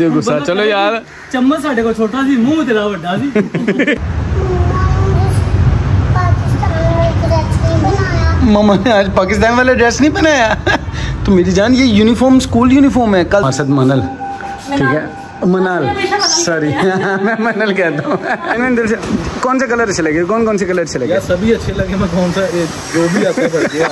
दियो गुस्सा। चलो यार चम्मच साडे को छोटा सी, मुंह तेरा बड़ा सी। मम्मा ने आज पाकिस्तान वाला ड्रेस नहीं पहनाया। तो मेरी जान ये यूनिफॉर्म स्कूल यूनिफॉर्म है। कल मसद मनल, ठीक है मनाल, सॉरी मैं मनल कहता हूँ। कौन से कलर अच्छे लगे? कौन कौन से कलर अच्छे लगे? सभी अच्छे लगे। मैं कौन सा जो भी आता है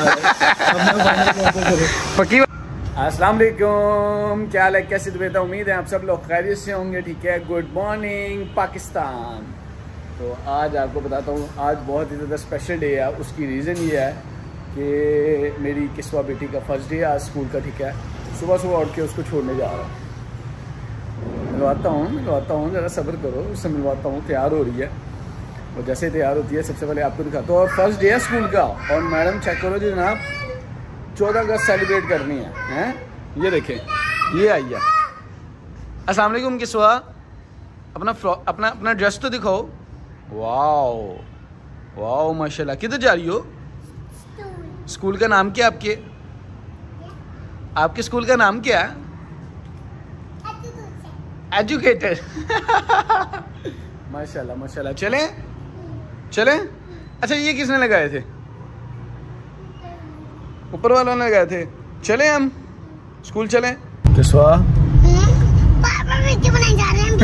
पक्की। अस्सलाम वालेकुम, क्या हाल है, कैसी तबीयत है? उम्मीद है आप सब लोग खैरियत से होंगे, ठीक है। Good morning Pakistan. तो आज आपको बताता हूँ, आज बहुत ही ज़्यादा स्पेशल डे है। उसकी रीज़न ये है कि मेरी किस्वा बेटी का फर्स्ट डे है आज स्कूल का, ठीक है। सुबह सुबह उठ के उसको छोड़ने जा रहा हूँ। मिलवाता हूँ, ज़रा सब्र करो, उससे मिलवाता हूँ। तैयार हो रही है, और जैसे तैयार होती है सबसे पहले आपको दिखाता हूँ। और फर्स्ट डे है स्कूल का, और मैडम चेक करो जी जनाब, 14 अगस्त सेलिब्रेट करनी है, हैं? ये देखें, ये आई है। अस्सलाम वालेकुम किस्वा, अपना ड्रेस तो दिखाओ। वाओ वाओ माशाल्लाह। किधर जा रही हो? स्कूल का नाम क्या आपके? आपके स्कूल का नाम क्या है? एजुकेटेड। माशाल्लाह माशाल्लाह। चलें। अच्छा ये किसने लगाए थे? ऊपर वालों ने लगाए थे। चलें हम स्कूल चलें। किस्वा पापा वीडियो बनाए जा रहे हैं।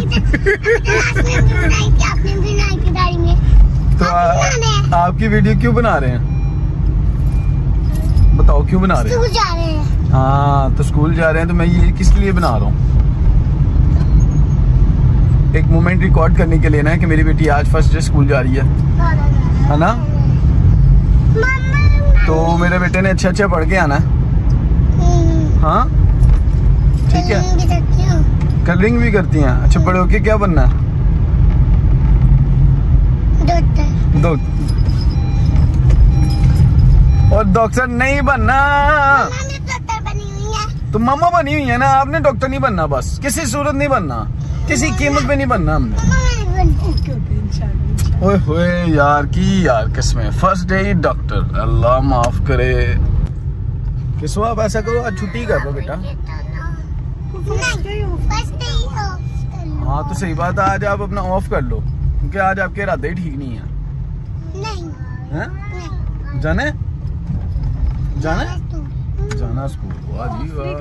आपने भी बनाई थी गाड़ी में। तो आपकी वीडियो क्यों बना रहे हैं? बताओ क्यों बना रहे हैं? स्कूल जा रहे हैं। हाँ तो स्कूल जा रहे हैं, तो मैं ये किस लिए बना रहा हूँ? एक मोमेंट रिकॉर्ड करने के लिए ना, कि मेरी बेटी आज फर्स्ट डे स्कूल जा रही है ना। तो मेरे बेटे ने अच्छा पढ़ के आना। हाँ ठीक है। कलरिंग भी करती हैं। अच्छा बड़े होके क्या बनना है? और डॉक्टर नहीं बनना। तो मम्मा बनी हुई है ना, आपने डॉक्टर नहीं बनना, बस किसी सूरत नहीं बनना, किसी कीमत पे नहीं बनना हमने। ओए होए यार किसमें फर्स्ट डे ही डॉक्टर, अल्लाह माफ करे। किस्वा आप ऐसा करो, आज छुट्टी कर दो बेटा। हाँ तो सही बात है, आज आप अपना ऑफ कर लो, क्योंकि आज आपके इरादे ठीक नहीं है। हैं? जाना स्कूल। वाह जी वाह।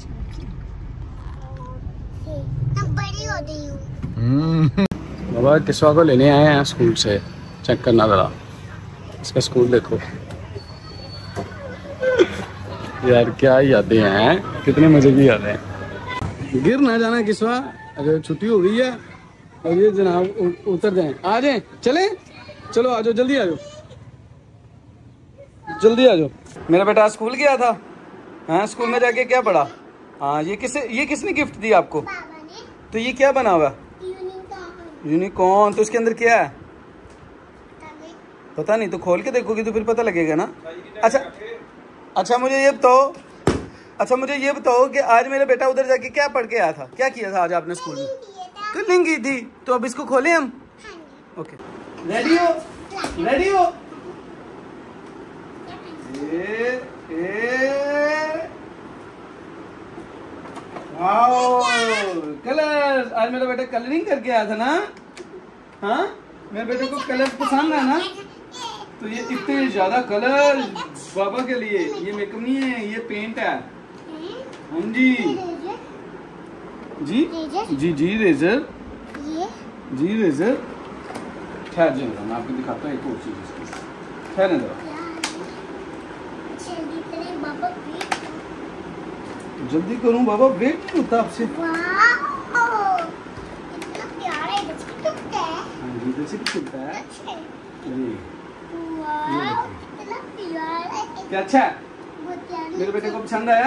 बाबा किस्वा को लेने आए हैं स्कूल से, चेक करना जरा इसका स्कूल देखो। यार क्या यादें हैं, कितने मजे की यादें हैं। गिर ना जाना किस्वा, अगर छुट्टी हो गई है। और ये जनाब उतर जाएं, आ जाएं, चलो आ जाओ, जल्दी आ जाओ। मेरा बेटा स्कूल गया था। हाँ स्कूल में जाके क्या पढ़ा? हाँ ये किसने गिफ्ट दी आपको? तो ये क्या बना हुआ? यूनिकॉर्न। तो इसके अंदर क्या है पता नहीं, तो खोल के देखोगी तो फिर पता लगेगा ना। अच्छा मुझे ये बताओ कि आज मेरा बेटा उधर जाके क्या पढ़ के आया था? क्या किया था आज आपने स्कूल में? कलिंग की थी। तो अब इसको खोलें हम। ओके रेडी हो? कलर। आज मेरा बेटा कलरिंग करके आया था ना। हाँ मेरे बेटे को कलर पसंद है ना। तो ये इतने ज्यादा कलर बाबा के लिए, ये मेकअप नहीं है, ये पेंट है। हाँ जी रेजर। ठहर जाएगा, मैं आपको दिखाता हूँ एक और चीज। ठहर जरा, जल्दी करूं बाबा, वेट नहीं होता आपसे। इधर से भी चलता है। क्या अच्छा है? मेरे बेटे को पसंद आया?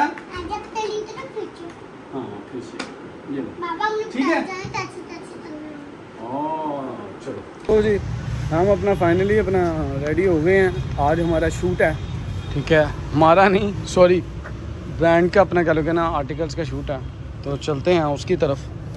हाँ ये ठीक है। चलो तो जी हम अपना फाइनली रेडी हो गए हैं। आज हमारा शूट है, ठीक है। हमारा नहीं, सॉरी, ब्रांड का अपना कह लो ना, आर्टिकल्स का शूट है। तो चलते हैं उसकी तरफ।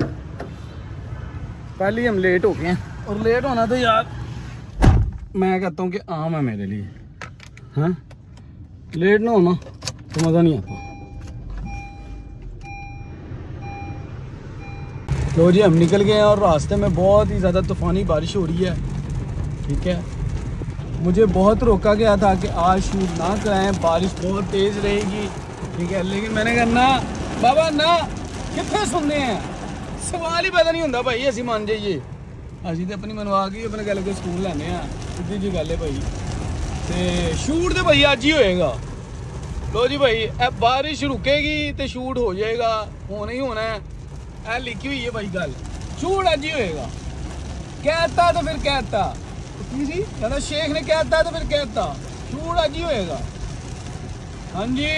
पहले ही हम लेट हो गए हैं, और लेट होना तो यार मैं कहता हूँ कि आम है मेरे लिए। हाँ लेट ना होना तो मज़ा नहीं आता। लो जी हम निकल गए हैं और रास्ते में बहुत ही ज़्यादा तूफ़ानी बारिश हो रही है, ठीक है। मुझे बहुत रोका गया था कि आज शूट ना कराएं, बारिश बहुत तेज़ रहेगी, ठीक है। लेकिन मैंने कहा ना बाबा ना, कितने सुनने हैं, सवाल ही पैदा नहीं होता भाई। असी मान जाइए, असी तो अपनी मनवा के अपने गल के स्कूल लैने सीधी जी गल है भाई। तो शूट तो भाई अज ही होएगा। लो जी भाई, अब बारिश रुकेगी तो शूट हो जाएगा, होना ही होना है, ऐ लिखी हुई है भाई गल, शूट अज ही होएगा। कहता तो फिर कहता जी, कहता शेख ने कहता तो फिर कहता, शूट अज ही होएगा। हाँ जी,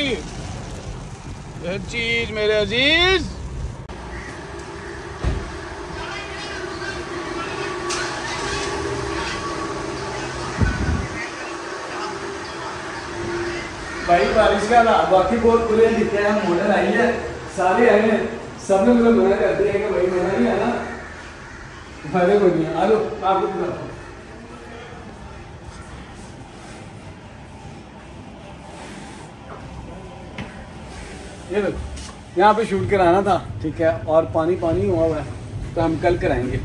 ये चीज मेरे अजीज। भाई बारिश का हालात बाकी बहुत खुले दिखते हैं, मोटर आई है, सारे आए हैं, सब ने मतलब मना कर दिया कि भाई मना नहीं आना, फायदे कोई नहीं। आ लो आपको दिखाओ, ये लो यहाँ पे शूट कराना था, ठीक है। और पानी पानी हुआ हुआ है, तो हम कल कराएंगे,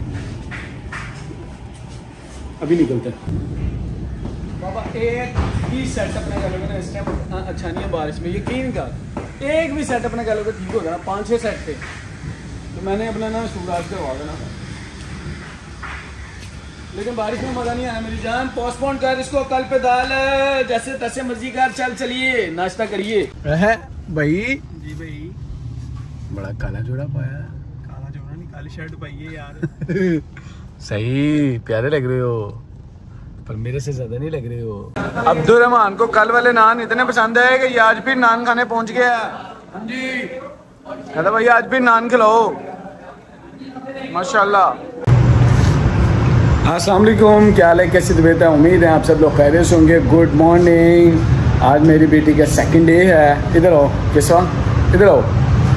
अभी निकलते हैं। बाबा एक भी सेटअप नहीं करोगे ना इस टाइम अच्छा नहीं है बारिश में, यकीन कर। एक भी सेटअप नहीं करोगे ठीक हो गया ना, 5-6 सेट थे, तो मैंने अपना ना शूट आज करवा देना था, लेकिन बारिश में मज़ा नहीं आया मेरी जान। पोस्टपोन कर इसको, कल पे दाल, जैसे तैसे मर्जी कर, चलिए नाश्ता करिए। है भाई जी भाई, बड़ा काला जोड़ा पाया, काला जोड़ा नहीं, काली शर्ट पाई है यार। सही प्यारे लग रहे हो, पर मेरे से ज्यादा नहीं लग रहे हो। अब्दुर्रहमान को कल वाले नान इतने पसंद है कि ये आज भी नान खाने पहुंच गया। हाँ जी, कहता भाई आज भी नान खिलाओ, माशाल्लाह। अस्सलाम वालेकुम, क्या हाल है, कैसी तबीयत है? उम्मीद है आप सब लोग खैरियत से होंगे। Good morning. आज मेरी बेटी का सेकंड डे है। इधर आओ किसवा, इधर आओ,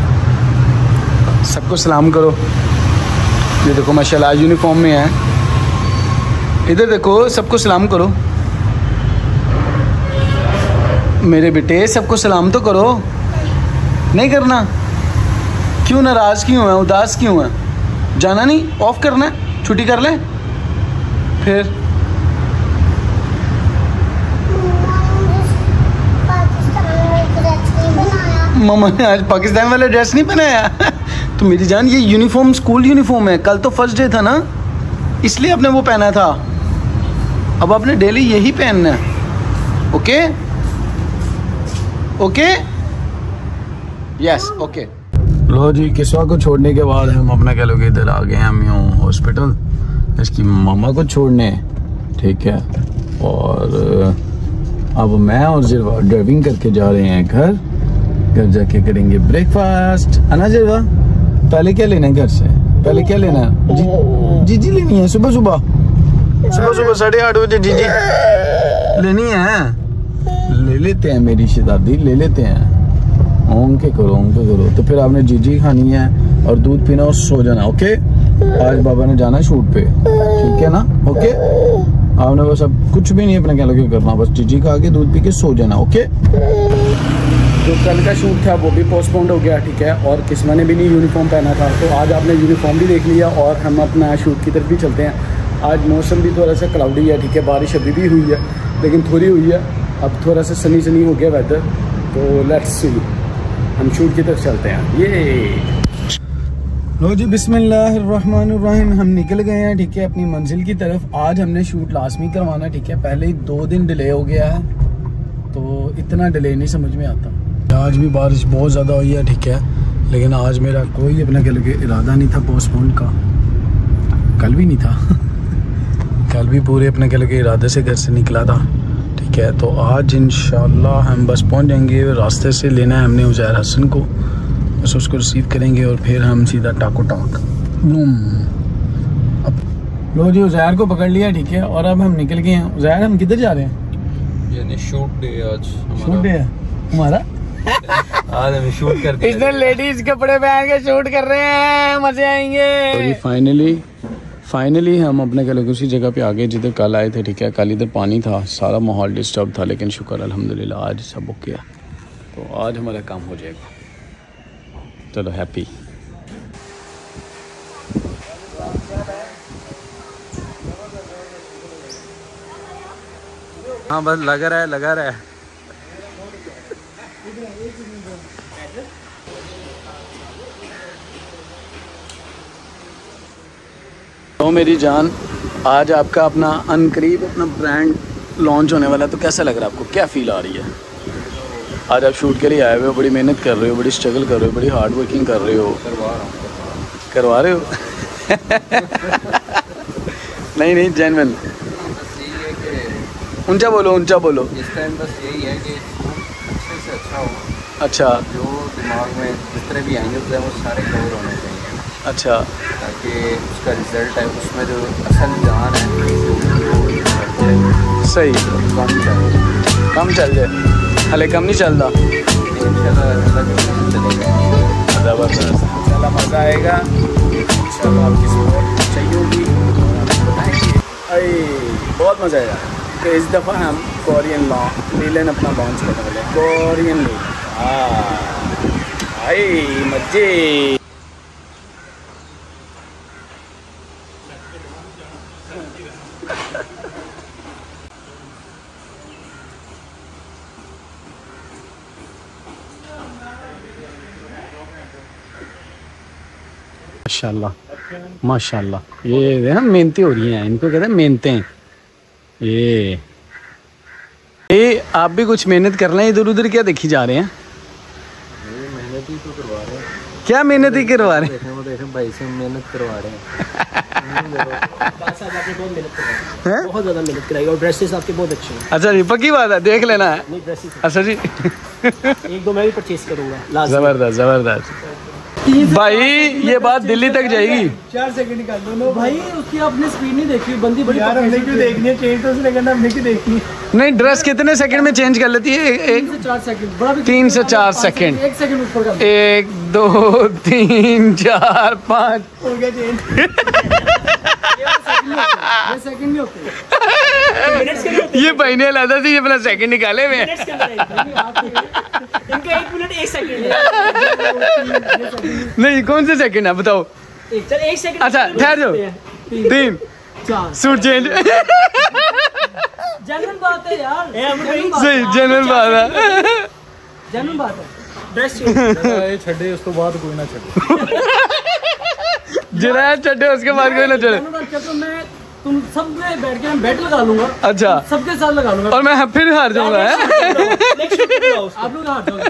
सबको सलाम करो। ये देखो माशाल्लाह यूनिफॉर्म में है, इधर देखो, सबको सलाम करो मेरे बेटे, सबको सलाम तो करो। नहीं करना? क्यों नाराज़ क्यों है, उदास क्यों है? जाना नहीं, ऑफ करना है, छुट्टी कर ले फिर। मामा ने आज पाकिस्तान वाला ड्रेस नहीं पहनाया। तो मेरी जान ये यूनिफॉर्म स्कूल यूनिफॉर्म है, कल तो फर्स्ट डे था ना, इसलिए आपने वो पहना था, अब आपने डेली यही पहनना है। Okay okay, yes okay. लो जी, किस्वा को छोड़ने के बाद हम अपना कह लो कि इधर आ गए हैं हम यूँ हॉस्पिटल, इसकी मामा को छोड़ने, ठीक है। और अब मैं और जिरवा ड्राइविंग करके जा रहे हैं घर जाके करेंगे ब्रेकफास्ट। आना जिरवा, पहले क्या लेना है घर से, पहले क्या लेना है? जीजी लेनी है, सुबह 8:30 बजे जीजी लेनी है। ले लेते हैं मेरी शहजादी, ले लेते हैं। ओम के करो तो फिर आपने जीजी खानी है और दूध पीना और सो जाना। ओके, आज बाबा ने जाना शूट पे, ठीक है ना? ओके, आपने बस अब कुछ भी नहीं अपने क्या लगे करना, बस जीजी खा के दूध पी के सो जाना। ओके। जो कल का शूट था वो भी पोस्टपोन्ड हो गया, ठीक है। और किस्मा ने भी नहीं यूनिफॉर्म पहना था, तो आज आपने यूनिफॉर्म भी देख लिया और हम अपना शूट की तरफ भी चलते हैं। आज मौसम भी थोड़ा सा क्लाउडी है, ठीक है, बारिश अभी भी हुई है लेकिन थोड़ी हुई है, अब थोड़ा सा सनी हो गया वेदर, तो लेट्स सी, हम शूट की तरफ चलते हैं। ये लो जी, बिस्मिल्लाहिर्रहमानिर्रहीम, हम निकल गए हैं, ठीक है, अपनी मंजिल की तरफ। आज हमने शूट लाजमी करवाना, ठीक है, पहले ही 2 दिन डिले हो गया है, तो इतना डिले नहीं समझ में आता। आज भी बारिश बहुत ज़्यादा हुई है, ठीक है, लेकिन आज मेरा कोई अपना कह लगे इरादा नहीं था पोस्टपोन का, कल भी नहीं था। कल भी पूरे अपने कह लगे इरादे से घर से निकला था, ठीक है। तो आज इंशाल्लाह हम बस पहुंच जाएंगे, रास्ते से लेना है हमने उज़ैर हसन को, बस उसको रिसीव करेंगे और फिर हम सीधा टाको टाक। अब लो जी, उज़ैर को पकड़ लिया, ठीक है, और अब हम निकल गए हैं। उज़ैर, हम किधर जा रहे हैं? यानी शूट डे आज, शूट डे है हमारा। आज हम शूट करते हैं, इधर लेडीज कपड़े पहन के शूट कर रहे हैं, मजे आएंगे। तो फाइनली हम अपने कल उसी जगह पे आ गए जिधर कल आए थे, ठीक है। कल इधर पानी था, सारा माहौल डिस्टर्ब था, लेकिन शुक्र अल्हम्दुलिल्लाह आज सब ओके है, तो आज हमारा काम हो जाएगा। चलो हैप्पी। हाँ बस लगा रहा है, लगा रहा है। तो मेरी जान, आज आपका अपना अनकरीब अपना ब्रांड लॉन्च होने वाला है, तो कैसा लग रहा है आपको, क्या फील आ रही है? आज आप शूट के लिए आए हुए हो, बड़ी मेहनत कर रहे हो, बड़ी स्ट्रगल कर रहे हो, बड़ी हार्ड वर्किंग कर रहे हो। करवा रहे हो नहीं नहीं, जेन्युइन। ऊंचा बोलो, ऊंचा बोलो। इस टाइम बस यही है कि अच्छे से अच्छा हो। अच्छा, जो दिमाग में जितने भी एंगल्स हैं वो सारे कवर होने चाहिए। अच्छा, ताकि उसका रिजल्ट है, उसमें जो असल जान है सही। कम कम चल जाए, हले कम नहीं चलता। ज़बरदस्त, चला मज़ा आएगा। इंशाल्लाह आपकी सपोर्ट चाहिए होगी और आपको बताएंगे। अरे बहुत मज़ा आएगा। तो इस दफ़ा हम कोरियन विलेन अपना लॉन्च करने वाले हैं, कोरियन विलेन। आई मज़े। माशाल्लाह माशाल्लाह, ये ना मेहनती हो रही हैं, इनको कहते हैं मेहनतें। ये आप भी कुछ मेहनत कर रहे हैं, इधर उधर क्या देखी जा रहे हैं? मेहनत ही तो करवा रहे हैं। क्या मेहनत ही करवा रहे हैं? देखें भाई से मेहनत करवा रहे हैं। बहुत ज़्यादा मेहनत कराएगी और ड्रेसेस आपके बहुत अच्छे हैं। अच्छा जी, पक्की बात है, देख लेना है। नहीं ड्रेसेस अच्छा जी एक दो मैं भी परचेज करूँगा। जबरदस्त जबरदस्त भाई, ये बात दिल्ली तक जाएगी। 4 सेकंड निकाल दो भाई, उसकी आपने स्पीड नहीं देखी, बंदी बड़ी यार हमने क्यों देखनी है चेंज, तो उसने कहना हमने क्यों देखनी है। नहीं, ड्रेस कितने सेकंड में चेंज कर लेती है? 3 से 4 सेकंड, बड़ा भी 3 से 4 सेकंड। 1 सेकंड ऊपर कर 1 2 3 4 5 हो गया चेंज। ये सेकंड नहीं होते, मिनट्स के लिए होते ये महीने लादा थी, ये अपना सेकंड निकाले हुए हैं। मिनट्स के अंदर इनका 1 मिनट 1 सेकंड है। नहीं, कौन से सेकंड है बताओ? चल 1 सेकंड। अच्छा ठहर जाओ। 3 4 सूट चेंज। जनरल बात है यार, सही, जनरल बात है। जनरल बात है। ड्रेस चेंज ये छड़े उसके बाद कोई ना छड़े। जरा छठे उसके बाद कोई ना चले। तो मैं तुम सब में बैठ के मैं बेट लगा लूंगा। अच्छा, सबके साथ लगा लूंगा और मैं फिर हार जाऊंगा। आप लोग हार जाओगे।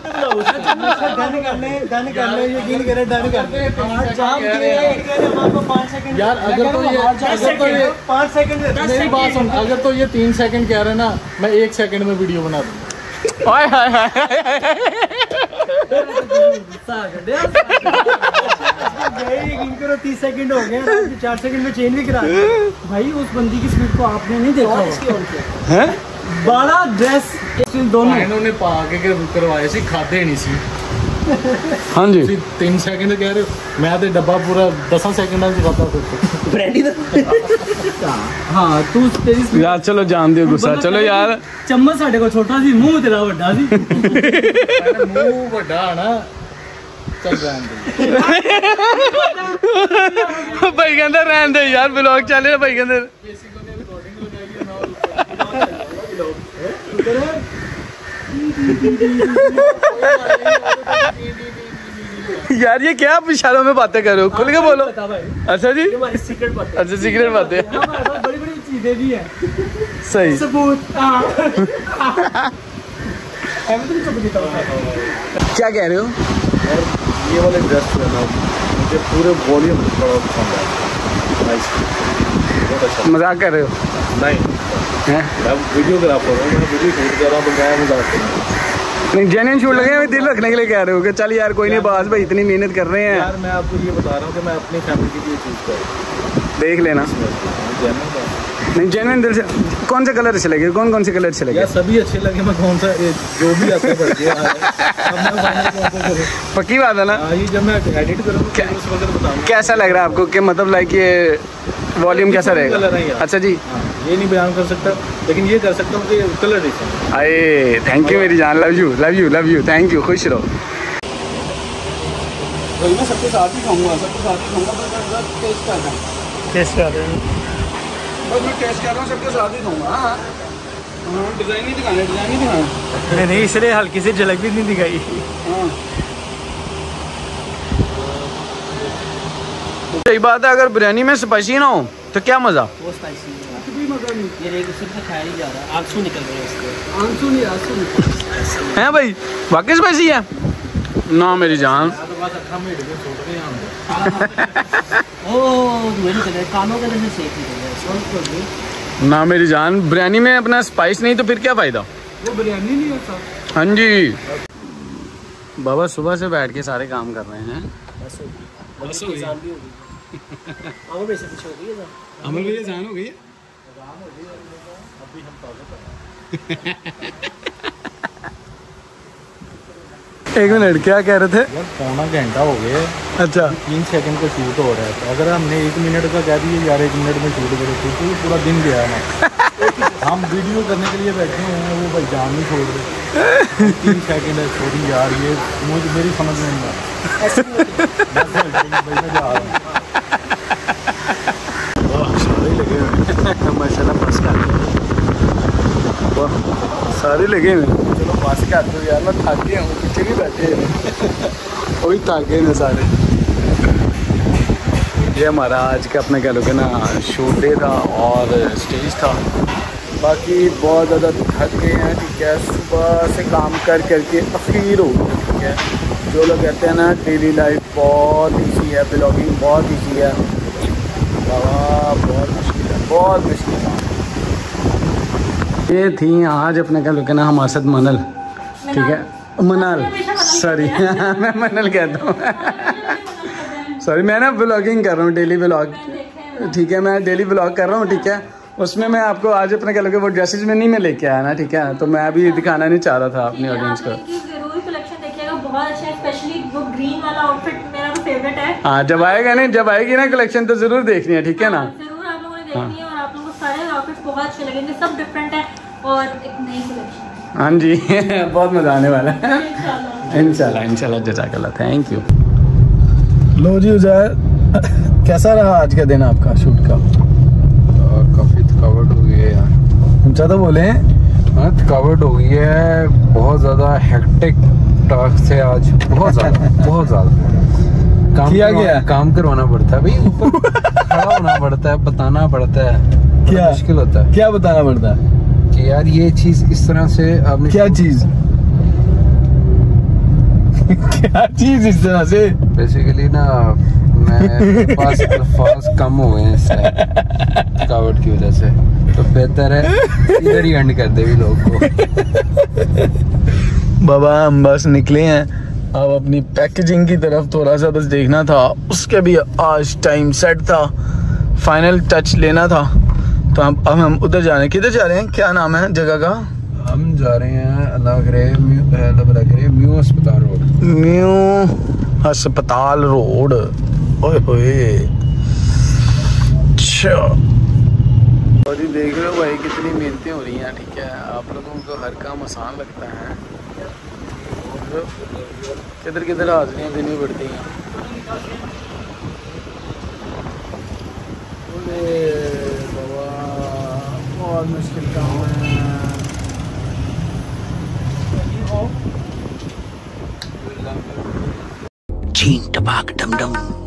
डन कर ले, यकीन करे, डन कर ले। यार अगर तो ये 5 सेकंड मेरी बात सुन, अगर तो ये 3 सेकंड कह रहे ना, मैं 1 सेकंड में वीडियो बना दूंगा। हाय हाय हाय। यकीन करो 30 सेकंड हो गए, 4 सेकंड में चेंज भी करा भाई। उस बंदी की स्पीड को आपने नहीं देखा हैं? बड़ा ड्रेस दोनों इन्होंने पा के करवाए सी, खाते नहीं सी। हाँ जी, 3 सेकंड कह रहे हो, मैं तो डब्बा पूरा 10 सेकंड में खाता हूँ। हाँ तू तेरी यार चलो जान दियो गुस्सा, चलो यार। चम्मच साढ़े को छोटा सी, मुंह तेरा बड़ा सी। मुंह बड़ा ना, चल जान दे। भाई कहते रहने दे यार, ब्लॉग चले ना भाई कहते। यार ये क्या आप इशारों में बातें कर रहे हो, खुल के बोलो। अच्छा जी, सीक्रेट बातें। अच्छा सीक्रेट बातें। बड़ी बड़ी चीजें भी है। सही। सबूत। क्या कह रहे हो? ये वाले ड्रेस जो है ना, मुझे पूरे वॉल्यूम बड़ा पसंद है। नाइस, बहुत अच्छा। मजाक कर रहे हो? नहीं, हैं? मैं वीडियोग्राफर हूँ, मैं वीडियो शूट कर रहा हूँ, तो मैं मजाक कर रहा हूँ। नहीं, जेन्युइन शूट लगे हैं, दिल रखने के लिए कह रहे हो कि चल यार कोई नहीं, बास भाई इतनी मेहनत कर रहे हैं। यार मैं आपको ये बता रहा हूँ कि मैं अपनी फैमिली के लिए चीज़ कर रहा हूँ, देख लेना। नहीं, जेन्युइन दिल से। कौन से कलर अच्छे लगे, कौन कौन से कलर अच्छे लगे? यार सभी अच्छे लगे, मैं कौन सा जो भी आता है पक्की बात है ना? ये जब मैं एडिट करूँगा उस वक्त बताऊँगा कैसा लग रहा है आपको, कि मतलब लाइक ये वॉल्यूम कैसा रहेगा? अच्छा जी, ये नहीं बयान कर सकता, लेकिन ये कर सकता हूँ कि कलर डिफरेंट। अरे थैंक यू मेरी जान, love you love you love you, thank you, खुश रहो। तो मैं सबके साथ ही खाऊंगा, सबके साथ ही खाऊंगा, टेस्ट कर रहा हूँ, टेस्ट कर रहे हैं। बस मैं टेस्ट कर रहा हूँ, सबके साथ ही खाऊंगा। हाँ डिजाइन नहीं दिखाना। नहीं, इसलिए हल्की सी झलक भी नहीं दिखाई। सही बात है, अगर बिरयानी में स्पाइसी ना हो तो क्या मजा। वो स्पाइसी ये देखो, सिर्फ खाया ही जा रहा है, आंसू निकल रहे हैं इसके। आंसू नहीं हैं भाई, वाकई स्पाइसी है ना मेरी जान। कानों के जैसे सेक निकल रहा है ना मेरी जान। बिरयानी में अपना स्पाइस नहीं तो फिर क्या फायदा। वो बिरयानी नहीं होता। हाँ जी बाबा, सुबह से बैठ के सारे काम कर रहे हैं। बस हो गई। अमर भाई से पीछे हो गई है। अमर भाई जान हो गई है। एक मिनट, क्या कह रहे थे? यार पौना घंटा हो गया। अच्छा 3 सेकंड का शूट हो रहा है, तो अगर हमने 1 मिनट का कह दिया यार 1 मिनट में शूट करो तो पूरा दिन गया है ना। हम वीडियो करने के लिए बैठे हुए हैं, वो भाई जान नहीं छोड़ रहे। 3 सेकंड है, सॉरी यार, ये मुझे मेरी समझ में नहीं आ रहा। माशाल्लाह बस का सारे लगे हुए। चलो बस कर दो यार, मैं थक गया हूँ, पीछे भी बैठे हैं वही थक गए ना सारे। ये हमारा आज का अपने कह लो कि ना शूट डे था और स्टेज था। बाकी बहुत ज़्यादा थक गए हैं, ठीक है। सुबह से काम करके अखीर हो गया, ठीक है। जो लोग कहते हैं ना डेली लाइफ बहुत ईजी है, ब्लॉगिंग बहुत ईजी है, बहुत मुश्किल है, बहुत मुश्किल है। ये थी आज अपने कह लो कि ना हमासत मनल, ठीक है। मनल, सॉरी मैं मनल कहता हूँ। सॉरी, मैं ना ब्लॉगिंग कर रहा हूँ, डेली ब्लॉग, ठीक है। मैं डेली ब्लॉग कर रहा हूँ, ठीक है। उसमें मैं आपको आज अपने कह लो कि वो ड्रेसेज में नहीं मैं लेके आया ना, ठीक है। तो मैं अभी दिखाना नहीं चाह रहा था अपनी ऑडियंस को। बहुत अच्छा है, स्पेशली वो ग्रीन वाला आउटफिट मेरा तो फेवरेट है। हाँ, जब आएगा नहीं, जब आएगी ना कलेक्शन तो जरूर देखनी है, ठीक है ना। जरूर आप लोगों ने देखनी है और आप लोगों को सारे आउटफिट्स बहुत अच्छे लगेंगे, सब डिफरेंट है और एक नई कलेक्शन। हाँ जी बहुत मजा आने वाला है इंशाल्लाह इंशाल्लाह। जज़ाकल्लाह, थैंक यू। लो जी उज़ैर, कैसा रहा आज का दिन आपका शूट का? काफ़ी थकावट हो गई है यार। ऊंचा तो बोले। हाँ, थकावट हो गई है, बहुत ज़्यादा हेक्टिक टास्क से आज, बहुत ज़्यादा काम करवाना पड़ता है भाई, ऊपर खड़ा होना पड़ता है, बताना पड़ता है, क्या मुश्किल होता है। क्या बताना पड़ता है कि यार ये चीज़ इस तरह से आपने क्या चीज़ क्या चीज़ इस तरह से बेसिकली ना मैं पास अल्फाज कम हो गए हैं थकावट की वजह से, तो बेहतर है इधर ही एंड कर दे भी लोग को। बाबा हम बस निकले हैं, अब अपनी पैकेजिंग की तरफ थोड़ा सा बस देखना था, उसके भी आज टाइम सेट था, फाइनल टच लेना था। तो अब हम उधर जा रहे हैं। किधर जा रहे हैं, क्या नाम है जगह का? हम जा रहे हैं अल्लाह करे म्यू अस्पताल रोड। म्यू अस्पताल रोड, ओए होए। अच्छा, और ये देख रहे हो भाई कितनी मेहनतें हो रही हैं, ठीक है। आप लोगों को हर काम आसान लगता है, किधर किधर हाजिरियाँ देनी पड़ती हैं। बाबा बहुत मुश्किल काम है। चीन टपाक डम डम।